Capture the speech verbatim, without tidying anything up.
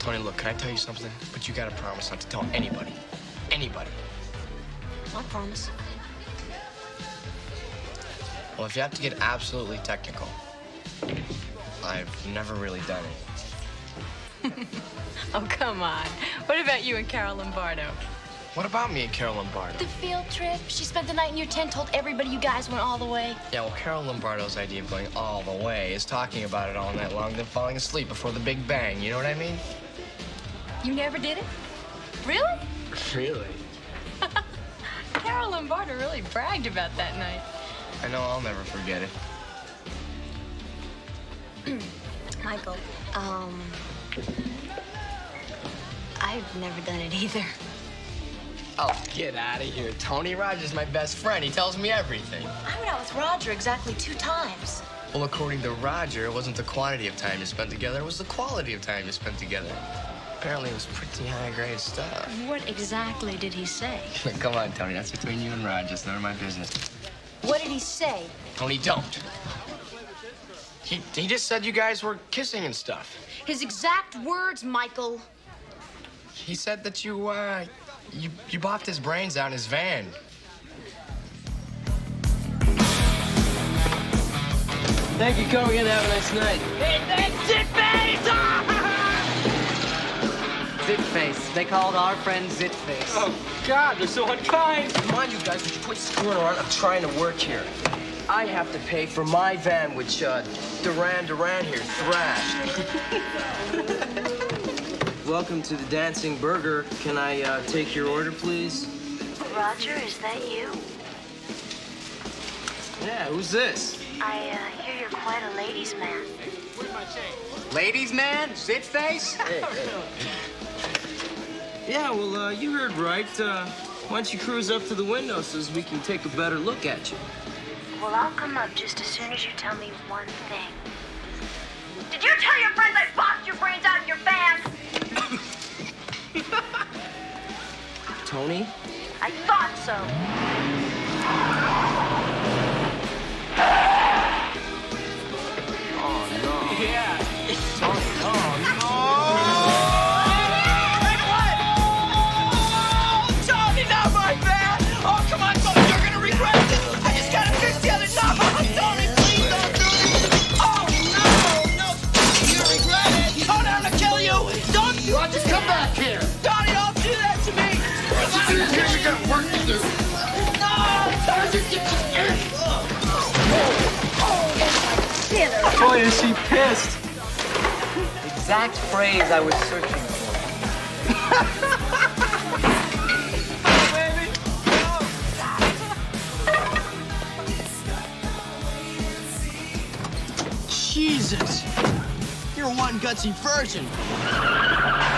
Tony, look, can I tell you something? But you gotta promise not to tell anybody. Anybody. I promise. Well, if you have to get absolutely technical, I've never really done it. Oh, come on. What about you and Carol Lombardo? What about me and Carol Lombardo? The field trip. She spent the night in your tent, told everybody you guys went all the way. Yeah, well, Carol Lombardo's idea of going all the way is talking about it all night long, then falling asleep before the Big Bang. You know what I mean? You never did it? Really? Really? Carol Lombardo really bragged about that night. I know, I'll never forget it. Michael, um... I've never done it either. Oh, get out of here. Tony Roger's my best friend. He tells me everything. I went out with Roger exactly two times. Well, according to Roger, it wasn't the quantity of time you spent together, it was the quality of time you spent together. Apparently, it was pretty high-grade stuff. What exactly did he say? Come on, Tony. That's between you and Roger. It's none of my business. What did he say? Tony, don't. He, he just said you guys were kissing and stuff. His exact words, Michael. He said that you, uh, you, you bopped his brains out in his van. Thank you, coming in. Have a nice night. Hey, thanks, Zitface! Zitface. They called our friend Zitface. Oh, God, they're so unkind. Come on, you guys, would you quit screwing around? I'm trying to work here. I have to pay for my van, which uh, Duran Duran here thrashed. Welcome to the Dancing Burger. Can I uh, take your order, please? Roger, is that you? Yeah, who's this? I uh, hear you're quite a ladies' man. Where's my change? Ladies' man? Zitface? Hey, hey. Yeah, well, uh, you heard right. Uh, why don't you cruise up to the window so as we can take a better look at you? Well, I'll come up just as soon as you tell me one thing. Did you tell your friends I bopped your brains out of your van? Tony? I thought so. Oh, no. Yeah. Tony, oh, no. Oh, Tony, not my van! Oh, come on, Tony, you're gonna regret this! I just gotta fix the other knob! Oh, Tony, please don't do this! Oh, no, no! You regret it! Tony, I'm gonna kill you! Don't you... Roger, come back here! Tony, don't do that to me! Roger, here you got work to do! No! Roger, get your... Boy, is she pissed. Exact phrase I was searching for. Baby! Jesus! You're one gutsy virgin.